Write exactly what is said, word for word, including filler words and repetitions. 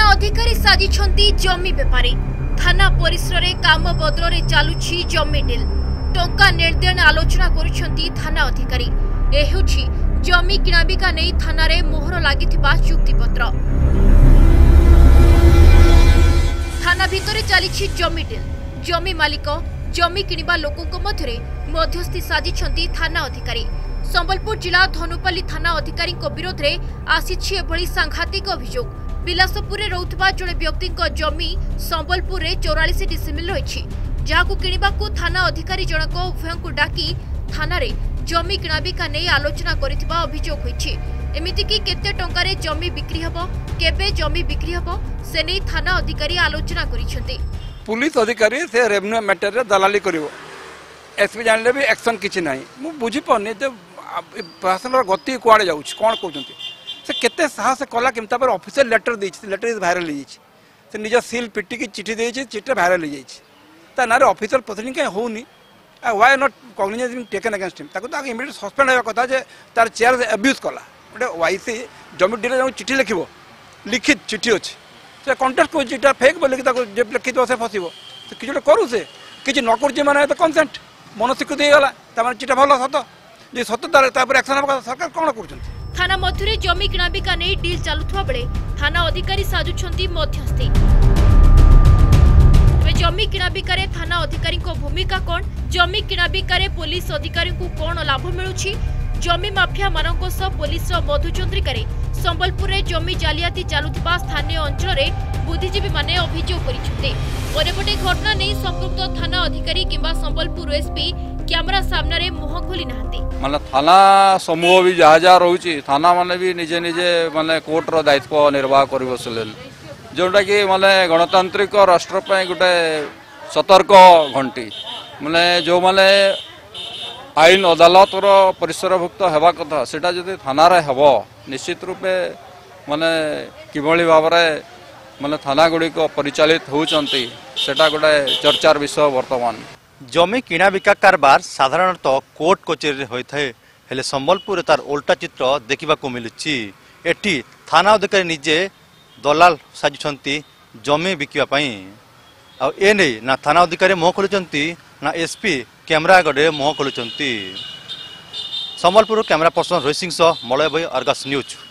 अधिकारी साजिछंती जमी बेपारी थाना परिसर में काम बदल में चलुछि जमी डिल टंका निर्देन आलोचना करुछंती थाना अधिकारी ए हेउछि जमी किणाबिका नहीं थाना रे मोहर लागिथिबा चुक्तिपत्र थाना भितरे चलिछि जमी डिल जमी मालिक जमी किणिबा लोकंक मध्यरे मध्यस्थी साजिछंती थाना अधिकारी संबलपुर जिला धनुपाली थाना अधिकारी विरोध में आसीछि एभली सांघातिक अभियोग बिलासपुर रोथबा जड़े व्यक्ति जमी संबलपुर में चौरालीस डिसिमिल रही जहां किणवाकू थाना अधिकारी जनक उभय डाकी थाना रे जमी किणाबिका नहीं आलोचना करिथिबा अभियोग होईछि। एमितिकी केते टंकारे जमी बिक्री हबो केबे जमी बिक्री हबो से नहीं थाना अधिकारी आलोचना करिसेंती। पुलिस अधिकारी से रेवेन्यू मैटर रे दलाली करिवो एसपी जानले भी एक्शन किछि नाही मु बुझी पने जे प्रशासन गति कुआड़े जाउछ कोन कहउछंती से केते साहस कला केमता पर ऑफिशियल लेटर देछि लेटर इज वायरल हो से निज सील पिटी की चिठी देछि चिठी वायरल हो ता नारे ऑफिशियल प्रोसीडिंग के होनी why not cognizance taken against him ताको ताको इमीडिएट सस्पेंड होया कथा जे तार चेयर अब्यूज कला गोटे वाईसी जमी डील जो चिठी लिखिबो लिखित चिठी अछि से कॉन्टेक्ट को चिठा फेक बोले कि ताको जे लिखित से फसिबो से किछ करू से किछ न कर जे माने तो कंसेंट मनस्थिति दे गला ता माने चिठा भलो सत जे सत तापर एक्शन सरकार कोन करछंती। थाना मध्य जमी किणाबिका नहीं डील चलुवा बेले थाना अधिकारी साजुछंती मध्यस्थी जमी किणाबिकारे थाना अधिकारी भूमिका कौन जमी किणाबिकारे पुलिस अधिकारी को कौन लाभ मिलुछि जमी माफिया मानक सह पुलिस मधुचंद्रिकारे संबलपुर में जमी जालियाती चलुवा स्थानीय अंचल में बुद्धिजीवी माने अभियोग करिसेंते परेपटे घटना नहीं संपृक्त थाना अधिकारी किंबा संबलपुर एसपी कैमरा सामने मुह खोली नाहंती माने थाना समूह भी जहाँ जहाँ रोचे थाना माने भी निजे निजे माने कोर्ट रो दायित्व निर्वाह कर बसले जोटा कि माने गणतांत्रिक राष्ट्र पे गोटे सतर्क घंटी माने जो माने आईन अदालत परिसरभुक्त हेबा कथा सेटा जदि थाना रे हेबो निश्चित रूपे माने किभली भाव में माने थाना गुड़ी को परिचालित होउचंती सेटा गोटे चर्चार विषय वर्तमान जमी किणा बिका कारबार साधारणतः कोर्ट कचेरी होता है हेले संबलपुर तार उल्टा चित्र देखा मिलुची एटी थाना अधिकारी निजे दलाल साजुंट जमी बिकापी आने ना थाना अधिकारी मुह खोलुंट ना एसपी कैमरा गड़े मुह खोलुंट संबलपुर कैमरा पर्सन रोहित सिंह मलय भाई अर्गस न्यूज।